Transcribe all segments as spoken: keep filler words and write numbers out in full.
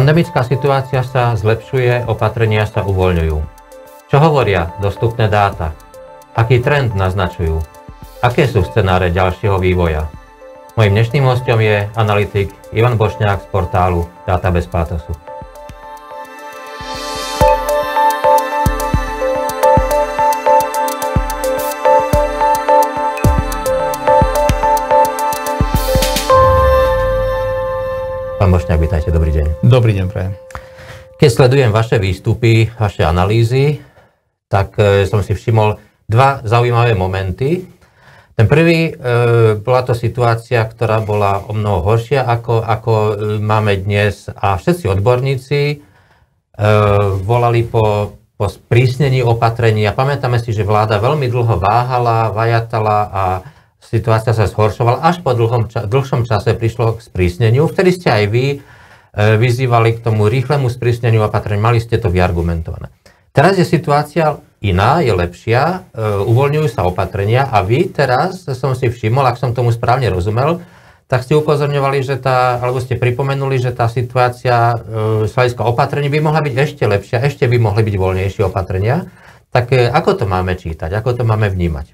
Pandemická situácia sa zlepšuje, opatrenia sa uvoľňujú. Čo hovoria dostupné dáta? Aký trend naznačujú? Aké sú scenáre ďalšieho vývoja? Mojím dnešným hostom je analytik Ivan Bošňák z portálu Dáta bez pátosu. Pán Bošňák, vítajte, dobrý deň. Dobrý deň, prajem. Keď sledujem vaše výstupy, vaše analýzy, tak e, som si všimol dva zaujímavé momenty. Ten prvý, e, bola to situácia, ktorá bola o mnoho horšia, ako, ako e, máme dnes. A všetci odborníci e, volali po, po sprísnení opatrení. A pamätáme si, že vláda veľmi dlho váhala, vajatala a situácia sa zhoršovala. Až po dlhom, dlhšom čase prišlo k sprísneniu. Vtedy ste aj vy e, vyzývali k tomu rýchlemu sprísneniu opatrení. Mali ste to vyargumentované. Teraz je situácia iná, je lepšia, e, uvoľňujú sa opatrenia a vy teraz, som si všimol, ak som tomu správne rozumel, tak ste upozorňovali, že tá, alebo ste pripomenuli, že tá situácia e, z hľadiska opatrení by mohla byť ešte lepšia, ešte by mohli byť voľnejšie opatrenia. Tak e, ako to máme čítať, ako to máme vnímať?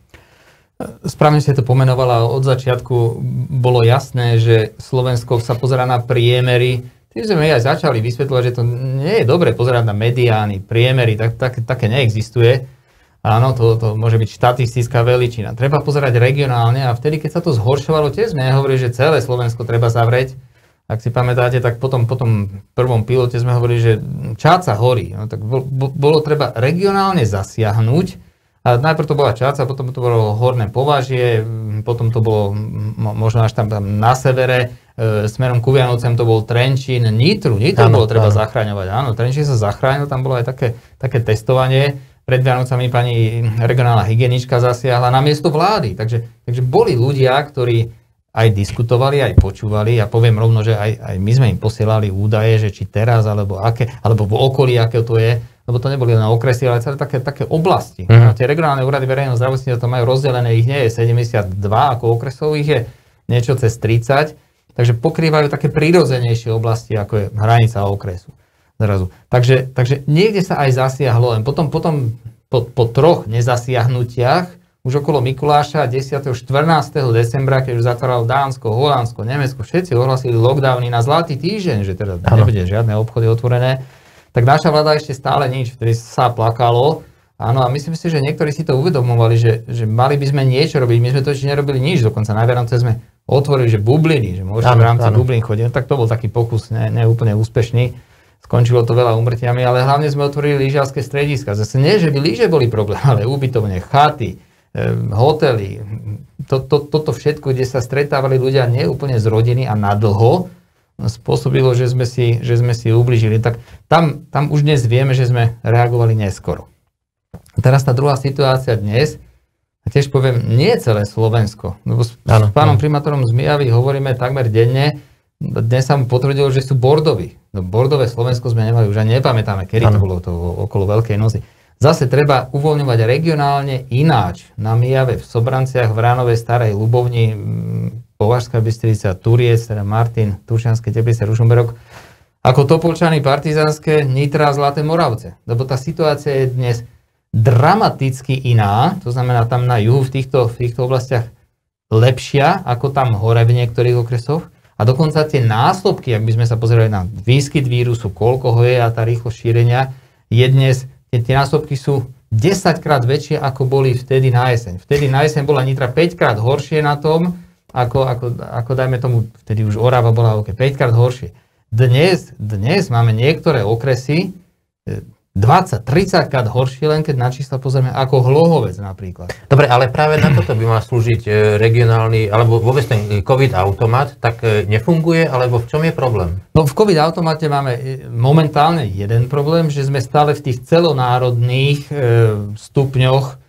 Správne ste to pomenovala, od začiatku bolo jasné, že Slovensko sa pozerá na priemery. Tým sme aj začali vysvetľovať, že to nie je dobre pozerať na mediány, priemery, tak, tak, také neexistuje. Áno, to, to môže byť štatistická veličina. Treba pozerať regionálne a vtedy, keď sa to zhoršovalo, tiež sme hovorili, že celé Slovensko treba zavrieť. Ak si pamätáte, tak potom po tom prvom pilote sme hovorili, že Čáca horí. No, tak bol, bolo treba regionálne zasiahnuť. A najprv to bola Čáca, potom to bolo Horné Považie, potom to bolo možno až tam, tam na severe, e, smerom ku Vianocem to bol Trenčín, Nitru, Nitru bolo treba áno. zachraňovať. Áno, Trenčín sa zachránil, tam bolo aj také, také testovanie. Pred Vianocami pani regionálna hygienička zasiahla na miesto vlády. Takže, takže boli ľudia, ktorí aj diskutovali, aj počúvali. Ja poviem rovno, že aj, aj my sme im posielali údaje, že či teraz, alebo aké, alebo v okolí, aké to je. Lebo to neboli len okresy, ale celé také, také oblasti. Uh-huh. Tie regionálne úrady verejného zdravotníctva to majú rozdelené, ich nie je sedemdesiatdva ako okresov, ich je niečo cez tridsať, takže pokrývajú také prirodzenejšie oblasti, ako je hranica okresu. Zrazu. Takže, takže niekde sa aj zasiahlo, len potom, potom po, po troch nezasiahnutiach, už okolo Mikuláša desiateho štrnásteho decembra, keď už zatváralo Dánsko, Holandsko, Nemecko, všetci ohlasili lockdowny na zlatý týždeň, že teda ano. Nebude žiadne obchody otvorené. Tak naša vláda ešte stále nič, vtedy sa plakalo. Áno, a myslím si, že niektorí si to uvedomovali, že, že mali by sme niečo robiť. My sme to ešte nerobili nič, dokonca na Vianoce sme otvorili, že bubliny, že môžeme v rámci bublín chodiť. No, tak to bol taký pokus, ne, ne úplne úspešný. Skončilo to veľa úmrtiami, ale hlavne sme otvorili lyžiarske strediska. Zase nie, že by lyže boli problém, ale ubytovne, chaty, hotely, to, to, toto všetko, kde sa stretávali ľudia neúplne z rodiny a nadlho, spôsobilo, že sme si, že sme si ublížili. Tak tam, tam už dnes vieme, že sme reagovali neskoro. Teraz tá druhá situácia dnes, a tiež poviem, nie celé Slovensko. Lebo s, s pánom primátorom z Mijavy hovoríme takmer denne, dnes sa mu potvrdilo, že sú bordoví. No bordové Slovensko sme nemali, už ani nepamätáme, kedy ano. To bolo to okolo Veľkej noci. Zase treba uvoľňovať regionálne ináč. Na Mijave, v Sobranciach, v Ránovej, Starej Ľubovni, Považská Bystrica, Turiec, teda Martin, Turčianske Teplice, Ružomberok, ako Topolčany, Partizánske, Nitra, Zlaté Moravce. Lebo tá situácia je dnes dramaticky iná, to znamená tam na juhu v týchto, v týchto oblastiach lepšia, ako tam hore v niektorých okresoch. A dokonca tie násobky, ak by sme sa pozerali na výskyt vírusu, koľko ho je a tá rýchlosť šírenia, je dnes, tie, tie násobky sú desaťkrát väčšie, ako boli vtedy na jeseň. Vtedy na jeseň bola Nitra päťkrát horšie na tom, Ako, ako, ako dajme tomu, vtedy už Orava bola okay, päťkrát horšie. Dnes, dnes máme niektoré okresy dvadsať tridsať krát horšie, len keď na čísla pozrieme, ako Hlohovec napríklad. Dobre, ale práve na toto by mal slúžiť regionálny, alebo vôbec ten COVID automat, tak nefunguje, alebo v čom je problém? No v COVID automate máme momentálne jeden problém, že sme stále v tých celonárodných e, stupňoch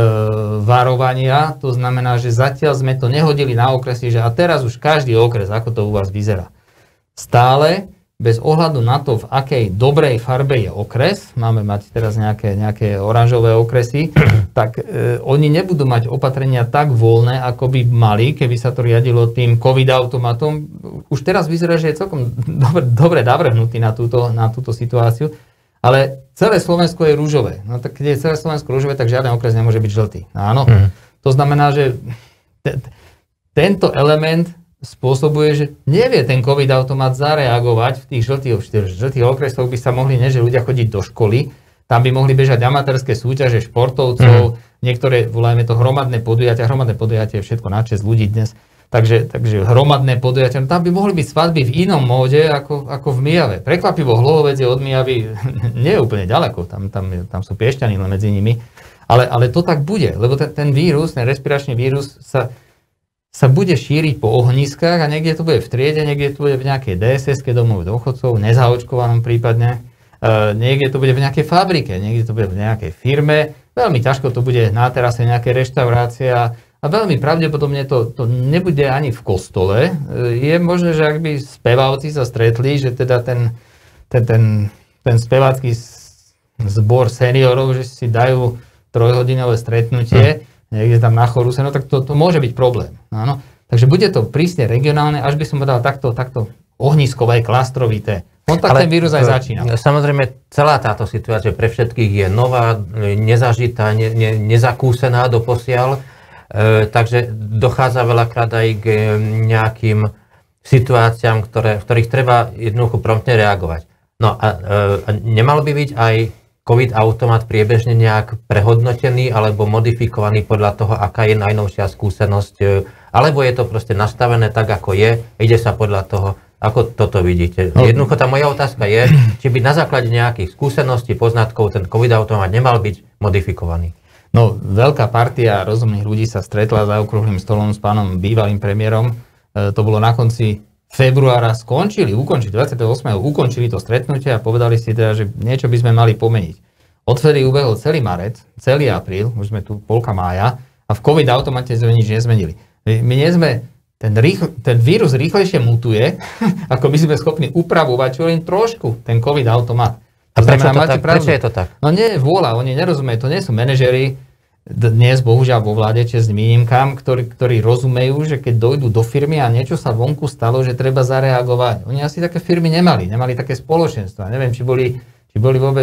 varovania, to znamená, že zatiaľ sme to nehodili na okresy, že a teraz už každý okres, ako to u vás vyzerá. Stále bez ohľadu na to, v akej dobrej farbe je okres, máme mať teraz nejaké, nejaké oranžové okresy, tak e, oni nebudú mať opatrenia tak voľné, ako by mali, keby sa to riadilo tým COVID-automatom. Už teraz vyzerá, že je celkom dobre, dobre navrhnutý na túto, na túto situáciu, ale celé Slovensko je rúžové. No tak keď je celé Slovensko rúžové, tak žiaden okres nemôže byť žltý. Áno. Hmm. To znamená, že t- tento element spôsobuje, že nevie ten COVID-automat zareagovať v tých žltých, žltých okresoch, by sa mohli, nie že ľudia chodiť do školy, tam by mohli bežať amatérske súťaže športovcov, mm. niektoré, volajme to hromadné podujatia, hromadné podujatie je všetko na česť ľudí dnes, takže, takže hromadné podujatia, no tam by mohli byť svadby v inom móde ako, ako v Myjave. Prekvapivo Hlohovec je od Myjavy nie je úplne ďaleko, tam, tam, tam sú Piešťany len medzi nimi, ale, ale to tak bude, lebo ten, ten vírus, ten respiračný vírus sa sa bude šíriť po ohniskách a niekde to bude v triede, niekde to bude v nejakej dé es eske domov dôchodcov, nezaočkovanom prípadne, e, niekde to bude v nejakej fabrike, niekde to bude v nejakej firme, veľmi ťažko to bude na terase nejaké reštaurácia a veľmi pravdepodobne to, to nebude ani v kostole. E, je možné, že ak by speváci sa stretli, že teda ten, ten, ten, ten spevácky zbor seniorov, že si dajú trojhodinové stretnutie, hm. niekde tam na choruse, no tak to, to môže byť problém. Áno. Takže bude to prísne regionálne, až by som povedal takto, takto ohniskové, klastrovité. On tak ale ten vírus aj začína. Samozrejme, celá táto situácia pre všetkých je nová, nezažitá, ne, ne, nezakúsená doposiaľ, e, takže dochádza veľakrát aj k nejakým situáciám, ktoré, v ktorých treba jednoducho promptne reagovať. No a, e, a nemal by byť aj COVID-automat priebežne nejak prehodnotený alebo modifikovaný podľa toho, aká je najnovšia skúsenosť, alebo je to proste nastavené tak, ako je, ide sa podľa toho, ako toto vidíte. No. Jednoducho tá moja otázka je, či by na základe nejakých skúseností, poznatkov ten COVID-automat nemal byť modifikovaný. No, veľká partia rozumných ľudí sa stretla za okrúhlym stolom s pánom bývalým premiérom. E, to bolo na konci februára, skončili, ukončili, dvadsiateho ôsmeho ukončili to stretnutie a povedali si teda, že niečo by sme mali pomeniť. Odvtedy ubehol celý marec, celý apríl, už sme tu polka mája a v COVID-automate sme nič nezmenili. My, my nie sme, ten, rýchl, ten vírus rýchlejšie mutuje, ako by sme schopní upravovať čo len trošku ten COVID-automat. A prečo, to tak, prečo je to tak? No nie je vôľa, oni nerozumejú, to nie sú manažeri, dnes bohužiaľ vo vláde česť výnimkám, ktorí, ktorí rozumejú, že keď dojdú do firmy a niečo sa vonku stalo, že treba zareagovať. Oni asi také firmy nemali, nemali také spoločenstva. Neviem, či boli, či boli vôbec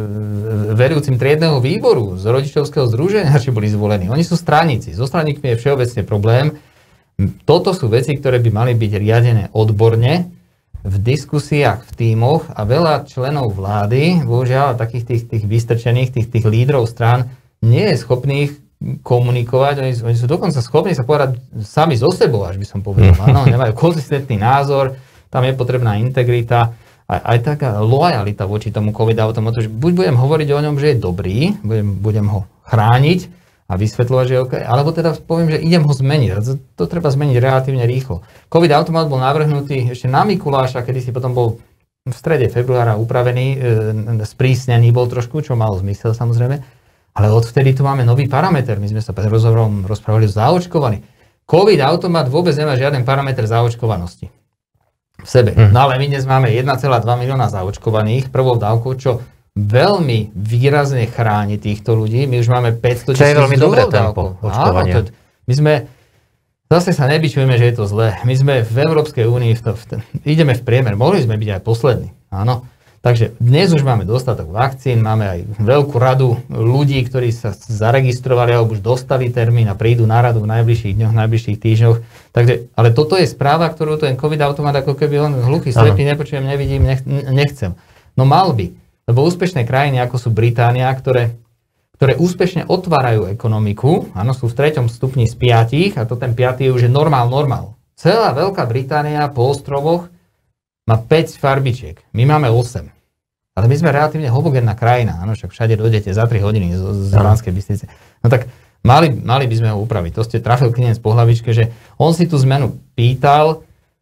vedúcim triedneho výboru z rodičovského združenia, či boli zvolení. Oni sú straníci. So straníkmi je všeobecne problém. Toto sú veci, ktoré by mali byť riadené odborne v diskusiách, v tímoch a veľa členov vlády, bohužiaľ takých tých, tých vystrčených, tých, tých lídrov strán, nie je schopný komunikovať, oni, oni sú dokonca schopní sa povedať sami so sebou, až by som povedal. Áno, nemajú konzistentný názor, tam je potrebná integrita, aj, aj taká loajalita voči tomu COVID-automatu, že buď budem hovoriť o ňom, že je dobrý, budem, budem ho chrániť a vysvetľovať, že je OK, alebo teda poviem, že idem ho zmeniť. To, to treba zmeniť relatívne rýchlo. COVID-automat bol navrhnutý ešte na Mikuláša, kedy si potom bol v strede februára upravený, e, sprísnený bol trošku, čo malo zmysel samozrejme. Ale odvtedy tu máme nový parameter. My sme sa pred rozhovorom rozprávali o zaočkovaní. COVID-automat vôbec nemá žiaden parameter zaočkovanosti v sebe. Mm. No ale my dnes máme jeden celá dva milióna zaočkovaných prvou dávkou, čo veľmi výrazne chráni týchto ľudí. My už máme päťsto tisíc. Čo je veľmi dobré tempo očkovania. Áno, to, my sme, zase sa nebičujeme, že je to zlé. My sme v Európskej únii, v to, v to, ideme v priemer. Mohli sme byť aj poslední. Áno. Takže dnes už máme dostatok vakcín, máme aj veľkú radu ľudí, ktorí sa zaregistrovali alebo už dostali termín a prídu na radu v najbližších dňoch, v najbližších týždňoch. Takže, ale toto je správa, ktorú ten COVID-automat ako keby on hluchý, slepý, nepočujem, nevidím, nech, nechcem. No mal by, lebo úspešné krajiny, ako sú Británia, ktoré, ktoré úspešne otvárajú ekonomiku, áno, sú v treťom stupni z piatich a to ten piatý je už normál, normál. Celá Veľká Británia po ostrovoch má päť farbičiek, my máme osem. Ale my sme relatívne homogénna krajina, áno, však všade dojdete za tri hodiny z, z Banskej Bystrice. No tak mali, mali by sme ho upraviť. To ste trafil klinec po hlavičke, že on si tú zmenu pýtal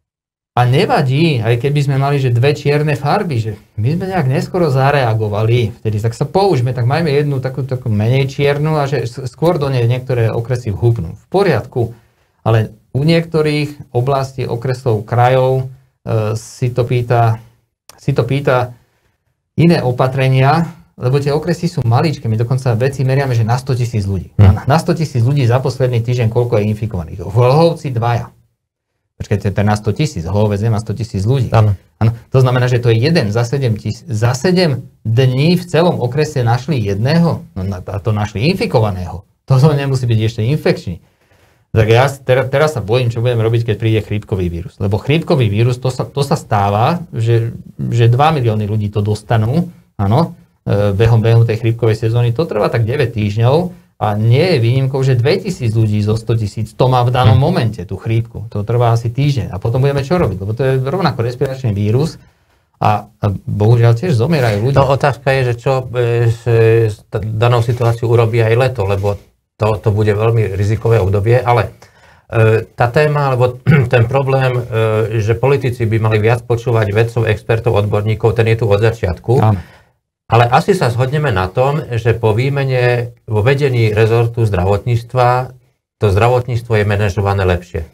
a nevadí, aj keby sme mali, že dve čierne farby, že my sme nejak neskoro zareagovali vtedy, tak sa použme, tak majme jednu takú, takú menej čiernu a že skôr do nej niektoré okresy vhúpnú. V poriadku, ale u niektorých oblastí, okresov, krajov e, si to pýta si to pýta iné opatrenia, lebo tie okresy sú maličké. My dokonca veci meriame, že na sto tisíc ľudí. Hmm. Na sto tisíc ľudí za posledný týždeň koľko je infikovaných? V Hlohovci dvaja. Počkajte, to je na sto tisíc. Hlohovec má sto tisíc ľudí. Áno. Áno. To znamená, že to je jeden za sedem, tis- za sedem dní v celom okrese našli jedného. No a to našli infikovaného. To nemusí byť ešte infekčný. Tak ja teraz, teraz sa bojím, čo budem robiť, keď príde chrípkový vírus. Lebo chrípkový vírus, to sa, to sa stáva, že, že dva milióny ľudí to dostanú, áno, behom, behom tej chrípkovej sezóny. To trvá tak deväť týždňov a nie je výnimkou, že dvetisíc ľudí zo sto tisíc to má v danom momente, tú chrípku. To trvá asi týždeň. A potom budeme čo robiť? Lebo to je rovnako respiračný vírus a, a bohužiaľ tiež zomierajú ľudia. No otázka je, že čo s, s danou situáciou urobí aj leto, lebo To, to bude veľmi rizikové obdobie, ale e, tá téma, alebo ten problém, e, že politici by mali viac počúvať vedcov, expertov, odborníkov, ten je tu od začiatku. Áno. Ale asi sa zhodneme na tom, že po výmene vo vedení rezortu zdravotníctva to zdravotníctvo je manažované lepšie.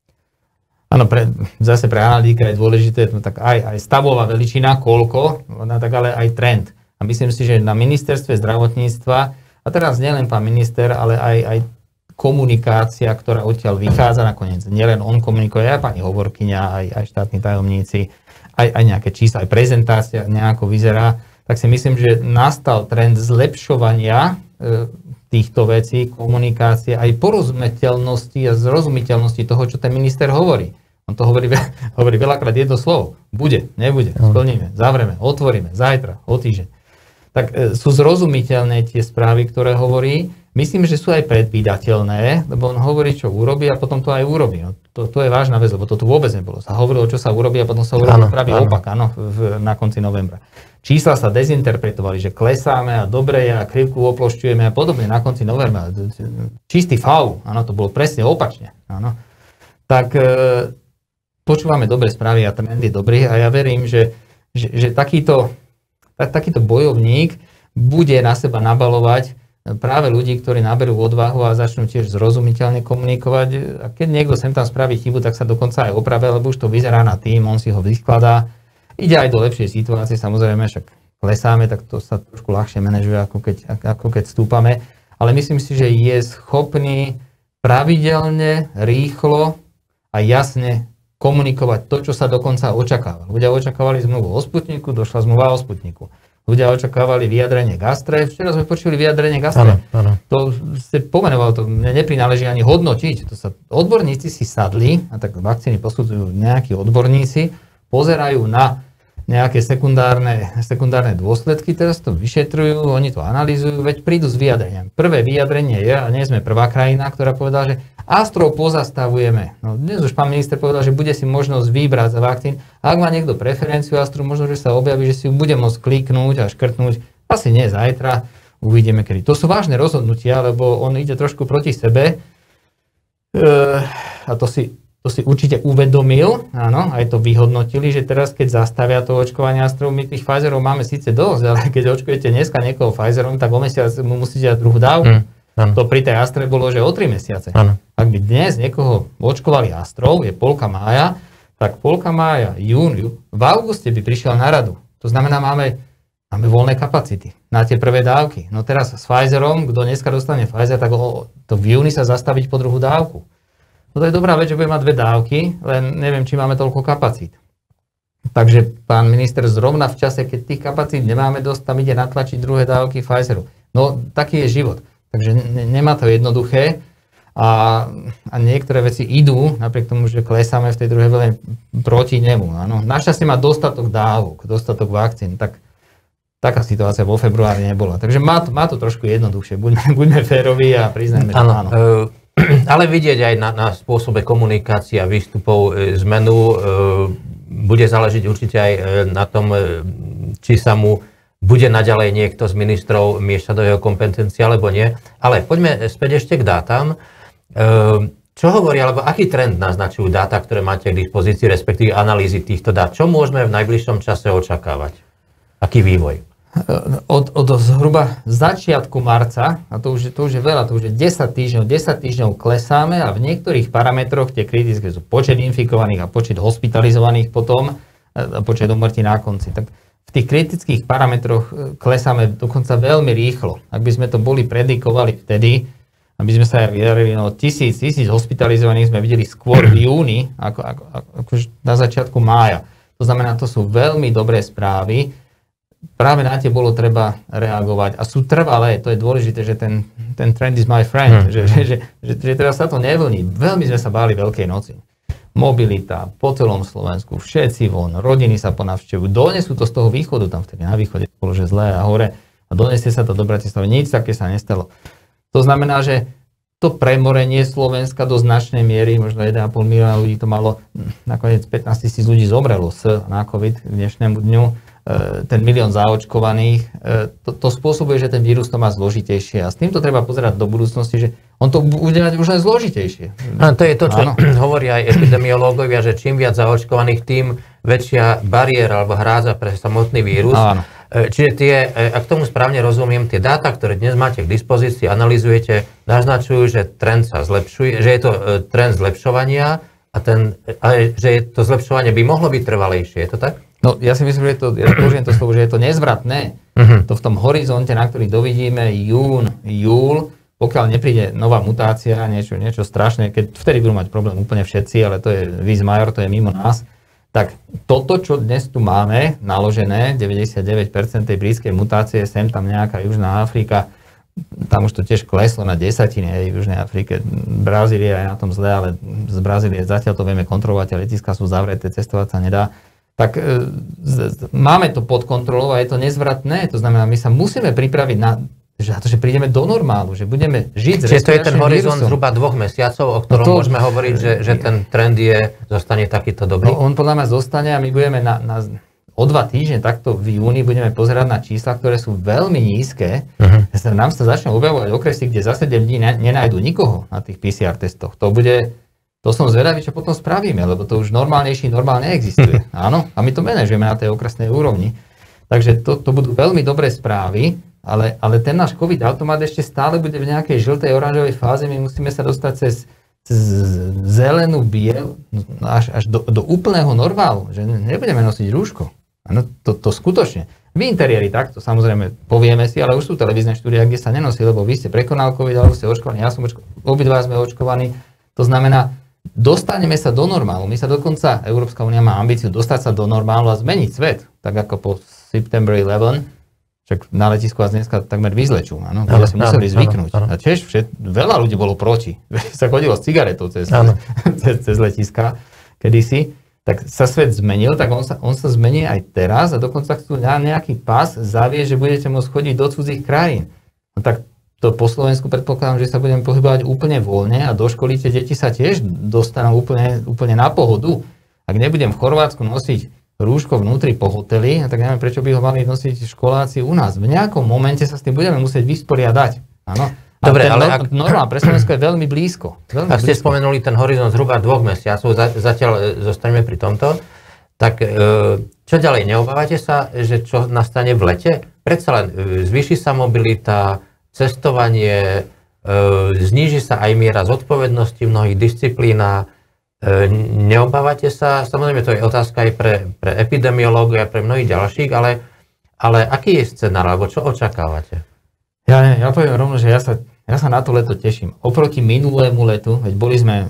Áno, pre, zase pre analytika je dôležité no, tak aj, aj stavová veličina, koľko, no, tak ale aj trend. A myslím si, že na ministerstve zdravotníctva a teraz nielen pán minister, ale aj, aj komunikácia, ktorá odtiaľ vychádza nakoniec. Nielen on komunikuje, aj pani hovorkyňa, aj, aj štátni tajomníci, aj, aj nejaké čísla, aj prezentácia nejako vyzerá. Tak si myslím, že nastal trend zlepšovania e, týchto vecí, komunikácie, aj porozumiteľnosti a zrozumiteľnosti toho, čo ten minister hovorí. On to hovorí, hovorí veľakrát jedno slovo. Bude, nebude, splníme, zavreme, otvoríme, zajtra, o týždeň. Tak sú zrozumiteľné tie správy, ktoré hovorí. Myslím, že sú aj predvídateľné, lebo on hovorí, čo urobí a potom to aj urobí. No, to, to je vážna vec, lebo to tu vôbec nebolo. Sa hovorilo, čo sa urobí a potom sa urobí pravý opak, áno, v, na konci novembra. Čísla sa dezinterpretovali, že klesáme a dobre a krivku oplošťujeme a podobne na konci novembra. Čistý faul, áno, to bolo presne opačne. Áno. Tak e, počúvame dobré správy a trend je dobrý a ja verím, že, že, že takýto tak takýto bojovník bude na seba nabalovať práve ľudí, ktorí naberú odvahu a začnú tiež zrozumiteľne komunikovať. A keď niekto sem tam spraví chybu, tak sa dokonca aj opraví, lebo už to vyzerá na tým, on si ho vyskladá. Ide aj do lepšej situácie, samozrejme, však klesáme, tak to sa trošku ľahšie manažuje, ako keď, ako keď stúpame. Ale myslím si, že je schopný pravidelne, rýchlo a jasne komunikovať to, čo sa dokonca očakáva. Ľudia očakávali zmluvu o Sputniku, došla zmluva o Sputniku. Ľudia očakávali vyjadrenie gastre, včera sme počuli vyjadrenie gastre. Ano, ano. To ste pomenoval, to mne neprináleží ani hodnotiť. To sa, odborníci si sadli, a tak vakcíny posudzujú nejakí odborníci, pozerajú na nejaké sekundárne, sekundárne dôsledky, teraz to vyšetrujú, oni to analýzujú, veď prídu s vyjadreniami. Prvé vyjadrenie je, a nie sme prvá krajina, ktorá povedala, že Astrov pozastavujeme. No, dnes už pán minister povedal, že bude si možnosť vybrať za vakcín. Ak má niekto preferenciu Astru, možno, že sa objaví, že si ju bude môcť kliknúť a škrtnúť. Asi nie zajtra, uvidíme kedy. To sú vážne rozhodnutia, lebo on ide trošku proti sebe. E, a to si, to si určite uvedomil, áno, aj to vyhodnotili, že teraz, keď zastavia to očkovanie Astrov, my tých Pfizerov máme síce dosť, ale keď očkujete dneska niekoho Pfizerom, tak o mesiac mu musíte dať druhú dávku. Hmm. Ano. To pri tej Astre bolo, že o tri mesiace. Ano. Ak by dnes niekoho očkovali Astrov, je polka mája, tak polka mája, júniu, v auguste by prišiel na radu. To znamená, máme, máme voľné kapacity na tie prvé dávky. No teraz s Pfizerom, kto dneska dostane Pfizer, tak ho, to v júni sa zastaviť po druhú dávku. No to je dobrá vec, že bude mať dve dávky, len neviem, či máme toľko kapacít. Takže pán minister zrovna v čase, keď tých kapacít nemáme dosť, tam ide natlačiť druhé dávky Pfizeru. No taký je život. Takže ne, nemá to jednoduché a, a niektoré veci idú, napriek tomu, že klesáme v tej druhej vlne proti nemu. Áno. Našťastie má dostatok dávok, dostatok vakcín, tak taká situácia vo februári nebola. Takže má to, má to trošku jednoduchšie. Buďme, buďme féroví a priznajme, že áno. E, ale vidieť aj na, na spôsobe komunikácie a výstupov e, zmenu e, bude záležiť určite aj na tom, e, či sa mu bude naďalej niekto z ministrov miešať do jeho kompetencie, alebo nie. Ale poďme späť ešte k dátam. Čo hovorí, alebo aký trend naznačujú dáta, ktoré máte k dispozícii, respektíve analýzy týchto dát? Čo môžeme v najbližšom čase očakávať? Aký vývoj? Od, od zhruba začiatku marca, a to už, to už je veľa, to už je desať týždňov, desať týždňov klesáme a v niektorých parametroch tie kritické sú počet infikovaných a počet hospitalizovaných potom, a počet úmrtí na konci. Tak v tých kritických parametroch klesáme dokonca veľmi rýchlo. Ak by sme to boli predikovali vtedy, aby sme sa vydarili, no tisíc, tisíc hospitalizovaných sme videli skôr v júni, ako, ako, ako na začiatku mája. To znamená, to sú veľmi dobré správy. Práve na tie bolo treba reagovať. A sú trvalé, to je dôležité, že ten, ten trend is my friend, hmm. že, že, že, že, že teraz sa to nevlní. Veľmi sme sa báli Veľkej noci. Mobilita po celom Slovensku, všetci von, rodiny sa ponavštevujú, donesú to z toho východu, tam vtedy na východe bolo, že zlé a hore, a donesie sa to do Bratislavy, nič také sa nestalo. To znamená, že to premorenie Slovenska do značnej miery, možno jeden a pol milióna ľudí to malo, nakoniec pätnásť tisíc ľudí zomrelo s na COVID k dnešnému dňu, ten milión zaočkovaných, to, to spôsobuje, že ten vírus to má zložitejšie. A s týmto treba pozerať do budúcnosti, že on to bude mať už len zložitejšie. A to je to, čo Áno. hovoria aj epidemiológovia, že čím viac zaočkovaných, tým väčšia bariéra alebo hrádza pre samotný vírus. Áno. Čiže tie, ak tomu správne rozumiem, tie dáta, ktoré dnes máte k dispozícii, analyzujete, naznačujú, že trend sa zlepšuje, že je to trend zlepšovania a, ten, a že je to zlepšovanie by mohlo byť trvalejšie. Je to tak? No, ja si myslím, že je to, ja použijem to slovo, že je to nezvratné. Uh-huh. To v tom horizonte, na ktorý dovidíme jún, júl, pokiaľ nepríde nová mutácia, niečo, niečo strašné, keď vtedy budú mať problém úplne všetci, ale to je vis major, to je mimo nás, tak toto, čo dnes tu máme naložené, deväťdesiatdeväť percent tej britskej mutácie, sem tam nejaká Južná Afrika, tam už to tiež kleslo na desatiny aj v Južnej Afrike. Brazília je na tom zle, ale z Brazílie zatiaľ to vieme kontrolovať a letiská sú zavreté, cestovať sa nedá. Tak e, z, máme to pod kontrolou a je to nezvratné. To znamená, my sa musíme pripraviť na, že, na to, že prídeme do normálu, že budeme žiť s respiračným vírusom. Čiže to je ten horizont zhruba dvoch mesiacov, o ktorom no to, môžeme hovoriť, že, že ten trend je, zostane takýto dobrý? No, on podľa mňa zostane a my budeme na, na, o dva týždne, takto v júni, budeme pozerať na čísla, ktoré sú veľmi nízke. Uh-huh. Nám sa začne objavovať okresy, kde za sedem dní ne, nenájdu nikoho na tých pé cé er testoch. To bude... To som zvedavý, čo potom spravíme, lebo to už normálnejší normálne neexistuje. Áno, a my to manažujeme na tej okresnej úrovni. Takže to, to budú veľmi dobré správy, ale, ale ten náš COVID automat ešte stále bude v nejakej žltej, oranžovej fáze. My musíme sa dostať cez, cez zelenú, biel, až, až do, do úplného normálu, že nebudeme nosiť rúško. Áno, to, to skutočne. V interiéri takto, samozrejme, povieme si, ale už sú televízne štúdia, kde sa nenosí, lebo vy ste prekonal COVID, alebo ste očkovaní, ja som očkovaný, obidva sme očkovaní. To znamená, dostaneme sa do normálu. My sa dokonca, Európska únia má ambíciu dostať sa do normálu a zmeniť svet. Tak ako po September eleven, však na letisku vás dneska takmer vyzlečú. Áno, ľudia si museli zvyknúť. Áno, áno. A tiež všet, veľa ľudí bolo proti. sa chodilo s cigaretou cez, cez, cez letiska kedysi. Tak sa svet zmenil, tak on sa, on sa zmení aj teraz a dokonca chcú na nejaký pás zaviesť, že budete môcť chodiť do cudzích krajín. No tak to po Slovensku predpokladám, že sa budeme pohybovať úplne voľne a do školy tie deti sa tiež dostanú úplne, úplne na pohodu. Ak nebudem v Chorvátsku nosiť rúško vnútri po hoteli, tak neviem, prečo by ho mali nosiť školáci u nás. V nejakom momente sa s tým budeme musieť vysporiadať. Áno. Dobre, ale ak... normál pre Slovensko je veľmi blízko. Veľmi ak ste blízko. spomenuli ten horizont zhruba dvoch mesiacov, zatiaľ zostaneme pri tomto, tak čo ďalej? Neobávate sa, že čo nastane v lete? Predsa len zvýši sa mobilita, cestovanie, e, zníži sa aj miera zodpovednosti v mnohých disciplínach. E, neobávate sa, samozrejme to je otázka aj pre, pre epidemiológov a pre mnohých ďalších, ale, ale aký je scenár, alebo čo očakávate? Ja, ja poviem rovno, že ja sa, ja sa na to leto teším. Oproti minulému letu, veď boli sme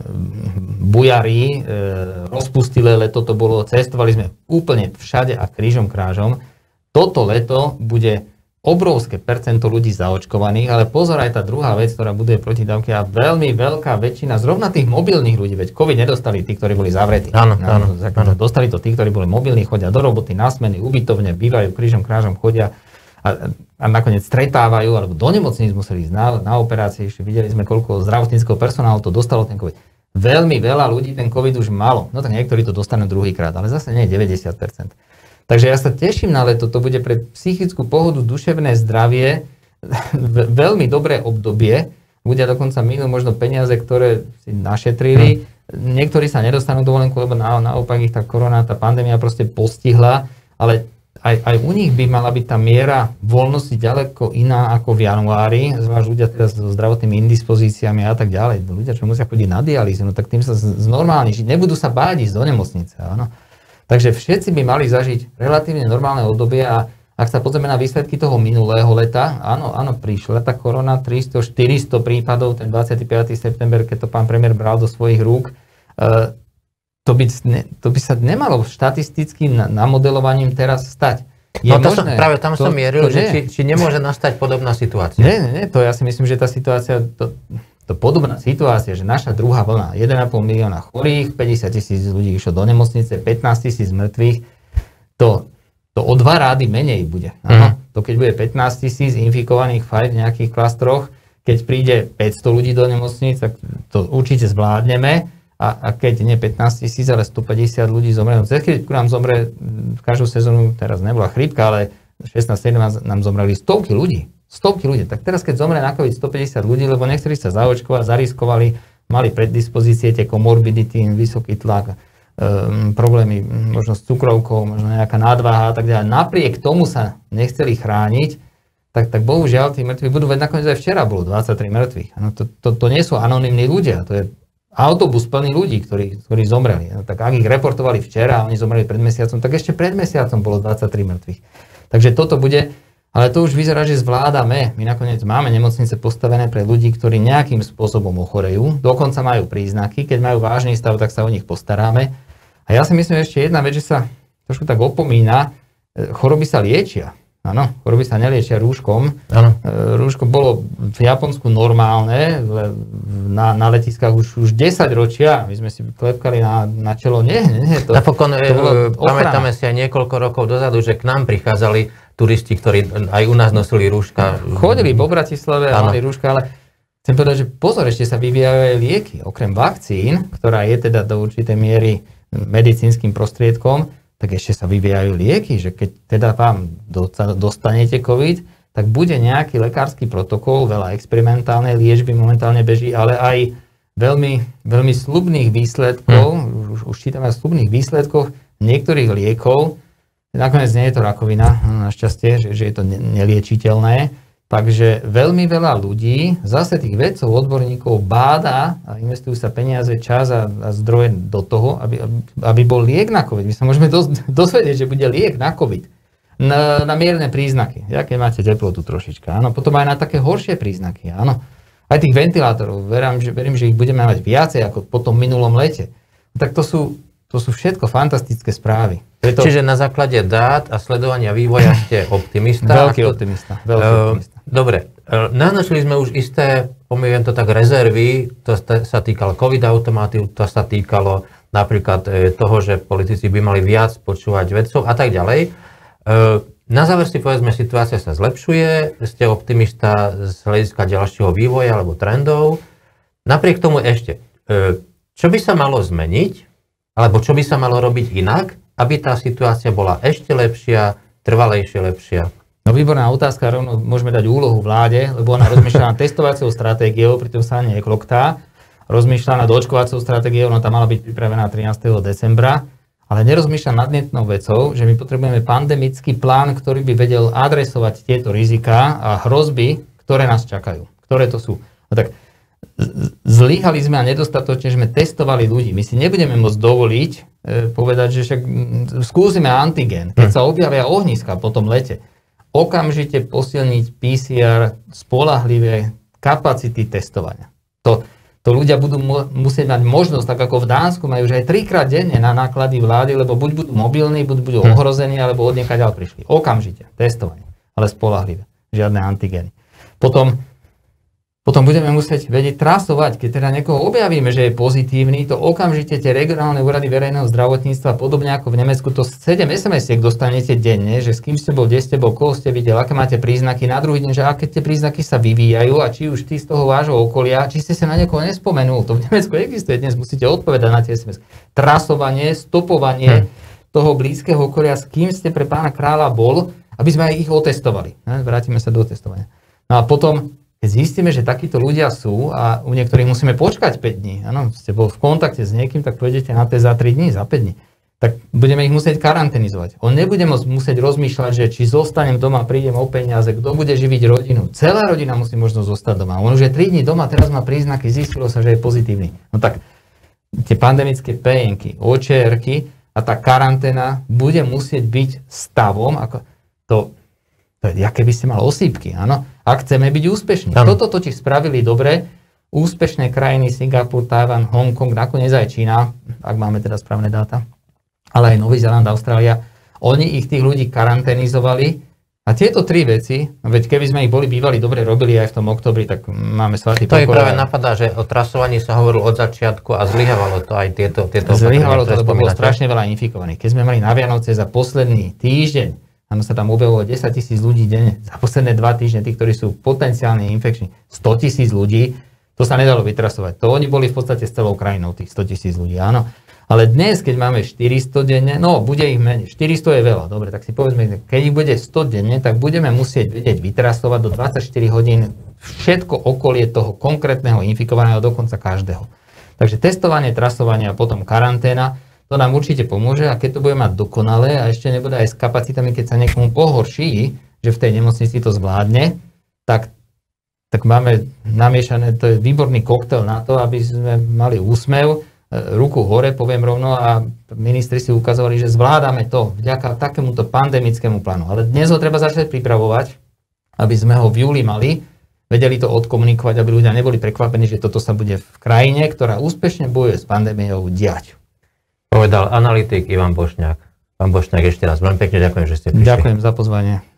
bujarí, e, rozpustilé leto to bolo, cestovali sme úplne všade a krížom krážom. Toto leto bude obrovské percento ľudí zaočkovaných, ale pozor aj tá druhá vec, ktorá buduje protidávky a veľmi veľká väčšina zrovna tých mobilných ľudí, veď COVID nedostali tí, ktorí boli zavretí. Áno, áno, áno. Dostali to tí, ktorí boli mobilní, chodia do roboty, na smeny, ubytovne, bývajú, krížom krážom chodia a, a nakoniec stretávajú, alebo do nemocníc museli ísť na, na operácie, ešte videli sme, koľko zdravotníckeho personálu to dostalo ten COVID. Veľmi veľa ľudí ten COVID už malo, no tak niektorí to dostanú druhýkrát, ale zase nie deväťdesiat percent. Takže ja sa teším na leto, to bude pre psychickú pohodu, duševné zdravie veľmi dobré obdobie. Ľudia dokonca minú možno peniaze, ktoré si našetrili. Niektorí sa nedostanú dovolenku, lebo na, naopak ich tá korona, tá pandémia proste postihla, ale aj, aj u nich by mala byť tá miera voľnosti ďaleko iná ako v januári, zvlášť ľudia teraz so zdravotnými indispozíciami a tak ďalej. Ľudia, čo musia chodiť na dialýzu, no tak tým sa znormálni žiť, nebudú sa báť ísť do nemocnice, áno. Takže všetci by mali zažiť relatívne normálne obdobie a ak sa pozrieme na výsledky toho minulého leta, áno, áno, prišla tá korona, tristo štyristo prípadov, ten dvadsiateho piateho september, keď to pán premiér bral do svojich rúk, uh, to, by, to by sa nemalo štatistickým namodelovaním teraz stať. Je no to možné, som, práve tam to, som mieril, to že či, či nemôže nastať podobná situácia. Nie, nie, nie, to ja si myslím, že tá situácia, to, to podobná situácia, že naša druhá vlna, jeden a pol milióna chorých, päťdesiat tisíc ľudí išlo do nemocnice, pätnásť tisíc mŕtvych, to to o dva rády menej bude. Áno, mm. To keď bude pätnásť tisíc infikovaných fajn v nejakých klastroch, keď príde päťsto ľudí do nemocníc, tak to určite zvládneme. A, a keď nie pätnásť tisíc, ale stopäťdesiat ľudí zomre. No cez chrípku nám zomre, v každú sezónu, teraz nebola chrípka, ale šestnásť sedemnásť nám zomreli stovky ľudí. Stovky ľudí. Tak teraz, keď zomre na COVID stopäťdesiat ľudí, lebo nechceli sa zaočkovať, zariskovali, mali preddispozície, tie komorbidity, vysoký tlak, Um, problémy možno s cukrovkou, možno nejaká nadváha a tak ďalej. Napriek tomu sa nechceli chrániť, tak, tak bohužiaľ tí mŕtvi budú, veď nakoniec aj včera bolo dvadsaťtri mŕtvych. No to, to, to nie sú anonymní ľudia, to je autobus plný ľudí, ktorí, ktorí zomreli. No tak ak ich reportovali včera a oni zomreli pred mesiacom, tak ešte pred mesiacom bolo dvadsaťtri mŕtvych. Takže toto bude, ale to už vyzerá, že zvládame. My nakoniec máme nemocnice postavené pre ľudí, ktorí nejakým spôsobom ochorejú, dokonca majú príznaky, keď majú vážny stav, tak sa o nich postaráme. A ja si myslím, že ešte jedna vec, že sa trošku tak opomína, choroby sa liečia. Áno, choroby sa neliečia rúškom. Áno. Rúško bolo v Japonsku normálne, na, na letiskách už, už desať ročia. My sme si klepkali na, na čelo. Nie, nie, to, Napokon, to pamätáme si aj niekoľko rokov dozadu, že k nám prichádzali turisti, ktorí aj u nás nosili rúška. Chodili po Bratislave a mali rúška, ale chcem povedať, že pozor, ešte sa vyvíjajú aj lieky. Okrem vakcín, ktorá je teda do určitej miery medicínskym prostriedkom, tak ešte sa vyvíjajú lieky, že keď teda vám dostanete COVID, tak bude nejaký lekársky protokol, veľa experimentálnej liečby momentálne beží, ale aj veľmi, veľmi slubných výsledkov, hmm. už, už čítame o slubných výsledkoch niektorých liekov. Nakoniec nie je to rakovina, našťastie, že, že je to neliečiteľné. Takže veľmi veľa ľudí, zase tých vedcov, odborníkov báda a investujú sa peniaze, čas a, a zdroje do toho, aby, aby bol liek na COVID. My sa môžeme dos, dozvedieť, že bude liek na COVID. Na, na mierne príznaky. Ja keď máte teplotu trošička. Áno, potom aj na také horšie príznaky. Áno. Aj tých ventilátorov. Verím, že, verím, že ich budeme mať viacej ako po tom minulom lete. Tak to sú, to sú všetko fantastické správy. Preto... Čiže na základe dát a sledovania vývoja ste optimista. Veľký optimista. Veľký uh, optimista. Dobre, nanošli sme už isté, pomýviem to tak, rezervy, to sa týkalo COVID automatu, to sa týkalo napríklad toho, že politici by mali viac počúvať vedcov a tak ďalej. Na záver si povedzme, situácia sa zlepšuje, ste optimista z hľadiska ďalšieho vývoja alebo trendov. Napriek tomu ešte, čo by sa malo zmeniť, alebo čo by sa malo robiť inak, aby tá situácia bola ešte lepšia, trvalejšie lepšia? No výborná otázka, rovno môžeme dať úlohu vláde, lebo ona rozmýšľa nad testovacou stratégiou, pritom sa ani nekloktá. Rozmýšľa nad očkovacou stratégiou, ona tam mala byť pripravená trinásteho decembra, ale nerozmýšľa nad jednou vecou, že my potrebujeme pandemický plán, ktorý by vedel adresovať tieto riziká a hrozby, ktoré nás čakajú. Ktoré to sú? No tak zlyhali sme a nedostatočne sme testovali ľudí. My si nebudeme môcť dovoliť e, povedať, že však skúsime antigen, keď sa objavia ohniska po tom lete. Okamžite posilniť pé cé er, spoľahlivé kapacity testovania. To, to ľudia budú mo- musieť mať možnosť, tak ako v Dánsku majú už aj trikrát denne na náklady vlády, lebo buď budú mobilní, buď budú ohrození, alebo od niekaďaľ prišli. Okamžite testovanie, ale spoľahlivé. Žiadne antigény. Potom Potom budeme musieť vedieť trasovať, keď teda niekoho objavíme, že je pozitívny, to okamžite tie regionálne úrady verejného zdravotníctva, podobne ako v Nemecku, to sedem es em esiek dostanete denne, že s kým ste bol, kde ste bol, koho ste videl, aké máte príznaky, na druhý deň, že aké tie príznaky sa vyvíjajú a či už tí z toho vášho okolia, či ste sa na niekoho nespomenul. To v Nemecku existuje, dnes musíte odpovedať na tie es em es. Trasovanie, stopovanie hm. toho blízkeho okolia, s kým ste pre pána kráľa bol, aby sme aj ich otestovali. Vrátime sa do testovania. No a potom keď zistíme, že takíto ľudia sú a u niektorých musíme počkať päť dní, áno, ste bol v kontakte s niekým, tak pôjdete na test za tri dní, za päť dní, tak budeme ich musieť karanténizovať. On nebude musieť rozmýšľať, že či zostanem doma, prídem o peniaze, kto bude živiť rodinu. Celá rodina musí možno zostať doma. On už je tri dní doma, teraz má príznaky, zistilo sa, že je pozitívny. No tak tie pandemické pé enky, ó čé erky a a tá karanténa bude musieť byť stavom, ako to, to je, aké by ste mali osýpky, áno, ak chceme byť úspešní. Ano. Toto totiž spravili dobre, úspešné krajiny, Singapur, Tajvan, Hongkong, nakoniec aj Čína, ak máme teda správne dáta, ale aj Nový Zéland, Austrália, oni ich tých ľudí karanténizovali. A tieto tri veci, veď keby sme ich boli bývali dobre robili aj v tom oktobri, tak máme svatý pokoj. To je práve napadá, že o trasovaní sa hovorilo od začiatku a zlyhávalo to aj tieto tieto Zlyhávalo to, lebo bolo strašne veľa infikovaných. Keď sme mali na Vianoce za posledný týždeň, áno, sa tam objavilo desať tisíc ľudí denne, za posledné dva týždne, tí, ktorí sú potenciálne infekční, sto tisíc ľudí, to sa nedalo vytrasovať. To oni boli v podstate s celou krajinou, tých sto tisíc ľudí, áno. Ale dnes, keď máme štyristo denne, no bude ich menej, štyristo je veľa, dobre, tak si povedzme, keď ich bude sto denne, tak budeme musieť vedieť vytrasovať do dvadsaťštyri hodín všetko okolie toho konkrétneho infikovaného, dokonca každého. Takže testovanie, trasovanie a potom karanténa, to nám určite pomôže a keď to bude mať dokonalé a ešte nebude aj s kapacitami, keď sa niekomu pohorší, že v tej nemocnici to zvládne, tak, tak máme namiešané, to je výborný koktail na to, aby sme mali úsmev, ruku hore, poviem rovno, a ministri si ukazovali, že zvládame to vďaka takémuto pandemickému plánu. Ale dnes ho treba začať pripravovať, aby sme ho v júli mali, vedeli to odkomunikovať, aby ľudia neboli prekvapení, že toto sa bude v krajine, ktorá úspešne bojuje s pandémiou, diať. Povedal analytik Ivan Bošňák. Pán Bošňák, ešte raz veľmi pekne ďakujem, že ste prišli. Ďakujem za pozvanie.